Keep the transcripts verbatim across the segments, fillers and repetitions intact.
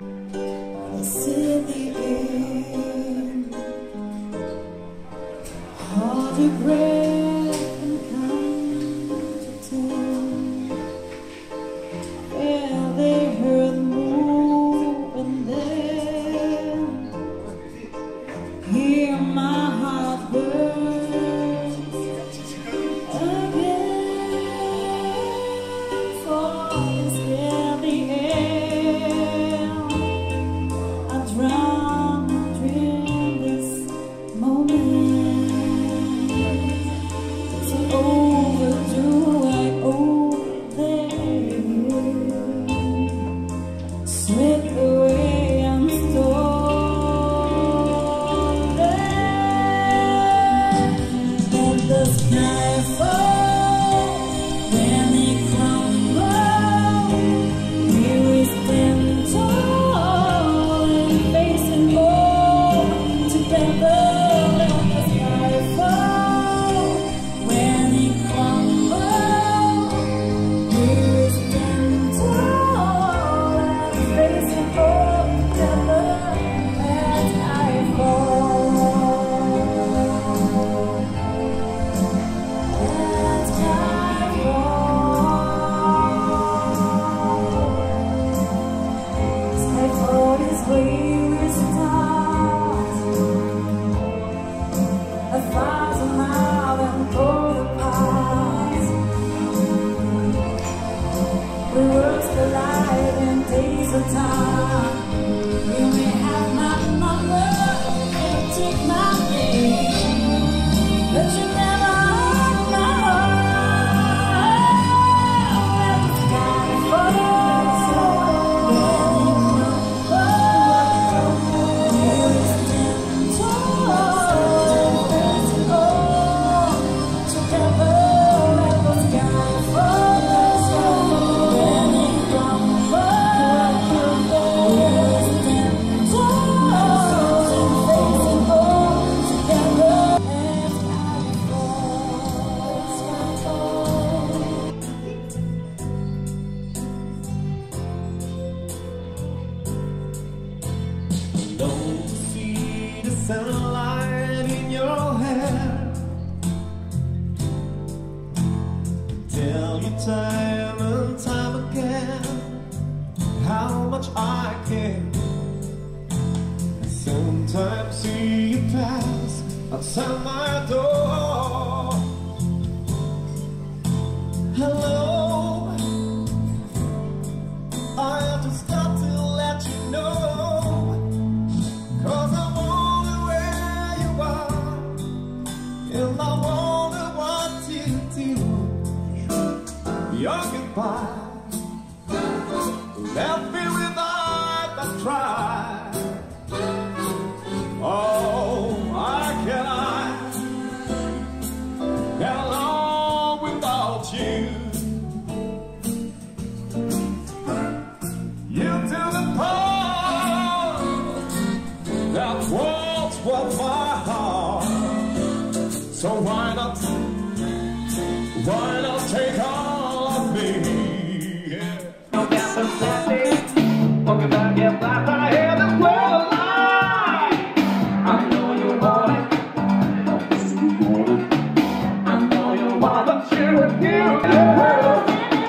It's in the air, hard to breath and come to ten. Yeah, they heard the move and then hear my heart burn again. For it's in the air, I drowned in this moment. It's overdue, I owe them. Slip away and stolen. Let the sky fall when it crumbles. Here we stand tall and facing all together. Let the sky fall when it crumbles. Here we stand tall and facing all together. As I fall, as I fall, I fall this way stars a thousand miles and for the past. We works the light and days of time. You may have my number and take my name, but you never have my heart. Let the sky fall when it crumbles. We stand tall and all together. Let the sky fall when it crumbles. We stand tall and facing all together. As I fall, as I fall. Don't see the sunlight in your hair. Tell you time and time again how much I care. I sometimes see you pass outside my door. Hello, I have to stop to let you know. Cause I wonder where you are, and I wonder what you do. Your goodbye left me without a try. Oh, I cannot get along without you. You do the part that won't warm my heart. So why not, why not take all of me? Yeah. No gas and plastic, talking about get black, I hear the world alive. I know you want it, I know you want it, but you refuse it.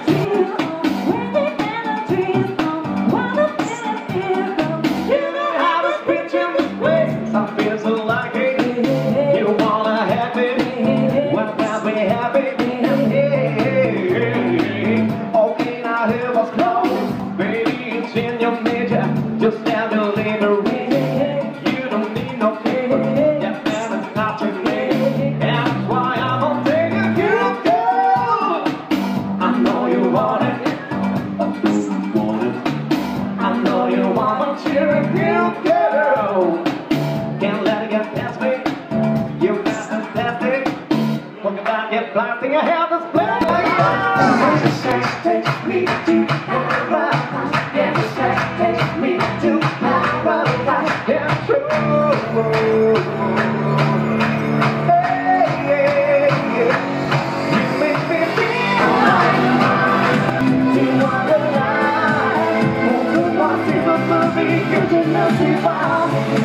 Just have to leave a ring. You don't need no king. That man is not your king. And that's why I'm gonna take you, you girl. I know you want it. I know you want it. You're a cute girl. Can't let it get past me. You're fantastic. Talking about get plastic. I have this plan. The sex takes me to paradise. Yeah, the sex takes me to paradise. Yeah, true. Hey, yeah, yeah. You make me feel like you are alive. Oh, the one thing will be found.